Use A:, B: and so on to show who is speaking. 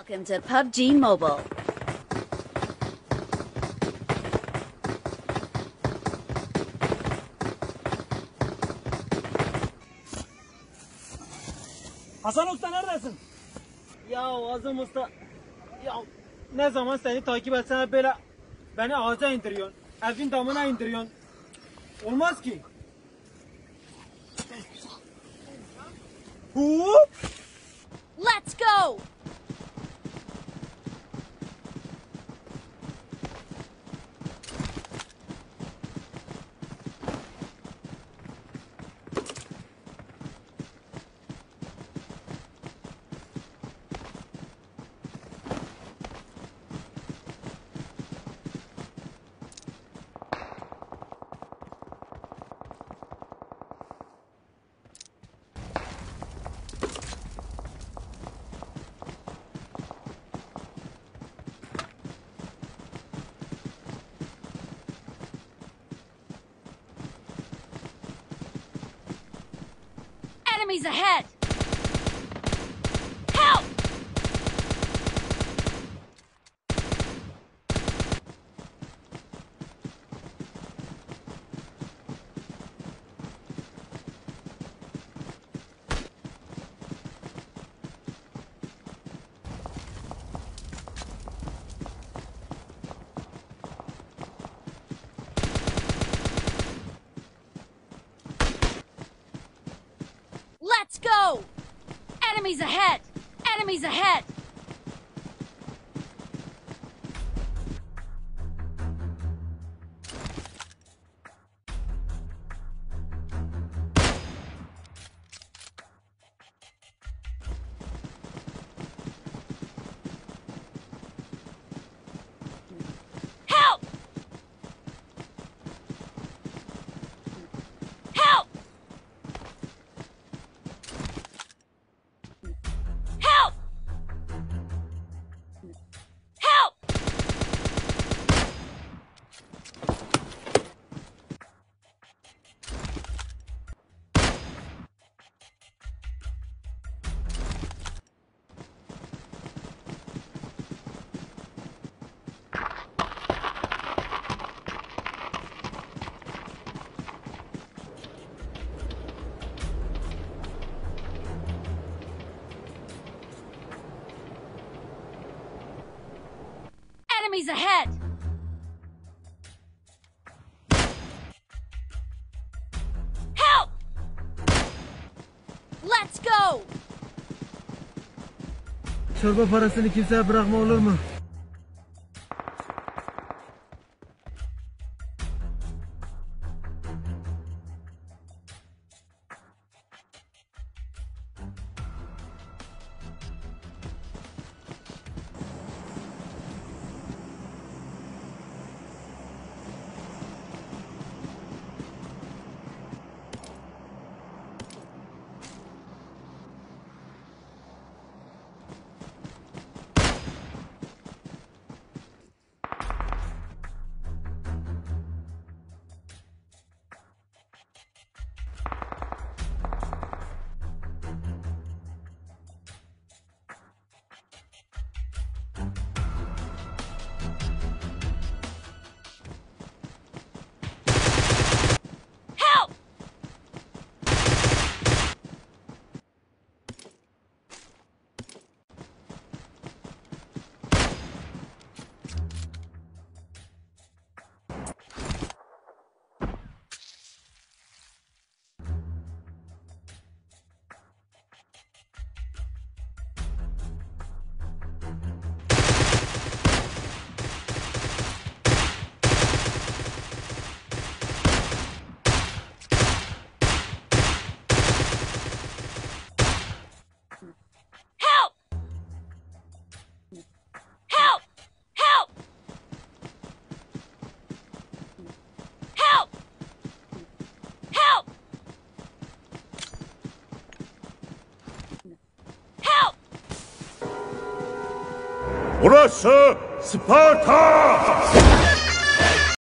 A: Welcome to PUBG Mobile.
B: Hasan Usta neredesin? Ya Azam Usta, ya ne zaman seni takip etsene böyle beni ağaca indiriyorsun, evin damına indiriyorsun. Olmaz ki. Hup!
A: Let's go! Enemies ahead! Help! Let's go! Enemies ahead! Enemies ahead! Help! Help! Help! Help! Enemies ahead! Help! Let's go!
B: Çorba parasını kimseye bırakma olur mu?
A: Help! Help! Help! Help! Help! Help! Help!
C: Burası Sparta!